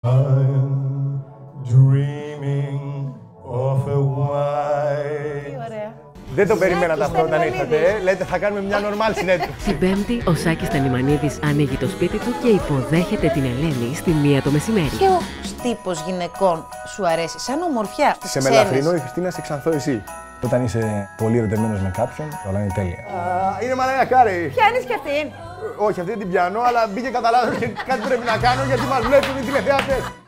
Δεν το περιμένατε αυτό όταν ήρθατε, λέτε θα κάνουμε μια normal συνέντευξη. Την Πέμπτη, ο Σάκης Τανιμανίδης ανοίγει το σπίτι του και υποδέχεται την Ελένη στη 1 το μεσημέρι. Ποιος τύπος γυναικών σου αρέσει, σαν ομορφιά? Σε μελαχρινό η Χριστίνα, σε ξανθό εσύ. Όταν είσαι πολύ ερωτευμένος με κάποιον, όλα είναι τέλεια. Είναι Μαράια Κάρεϊ. Πιάνεις κι αυτήν? Όχι, αυτή δεν την πιάνω, αλλά μπήκε κατά λάθος και κάτι πρέπει να κάνω γιατί μας βλέπουν οι τηλεθεατές.